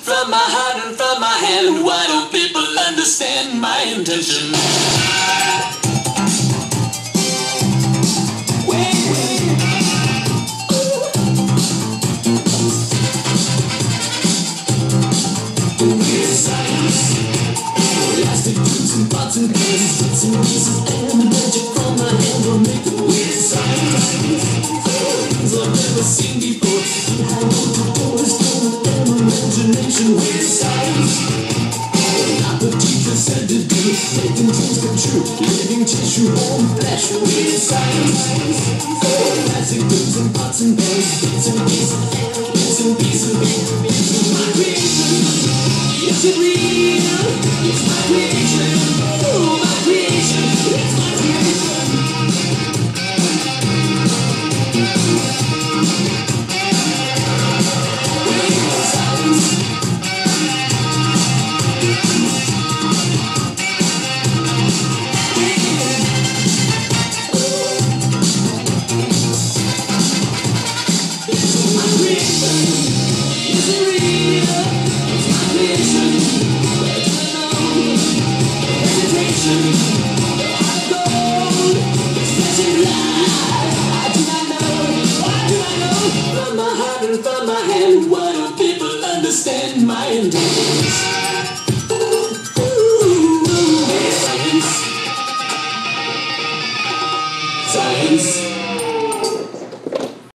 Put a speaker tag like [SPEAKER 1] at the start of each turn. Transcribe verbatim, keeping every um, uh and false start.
[SPEAKER 1] from my heart and from my hand. Why don't people understand my intention? Wait, wait. Weird science, elastic tubes and pots and pans, bits and pieces, and the magic from my hand will make the weird science. Things I've never seen before. See how old doors don't have imagination. Weird science. Not the teacher said to do, making dreams come true, living tissue, warm flesh. Weird science. Plastic tubes and pots and pans, bits and pieces, and bits and pieces, pieces. My creation. Is it real? It's my creation. Oh, my creation. It's my creation. Weird science. It's my creation. Is it real? It's my creation. Where do I know? Hesitation. I'm gold. It's flesh and blood. I do not know. Why do I know? From my heart and from my hand. Why don't people understand my intentions?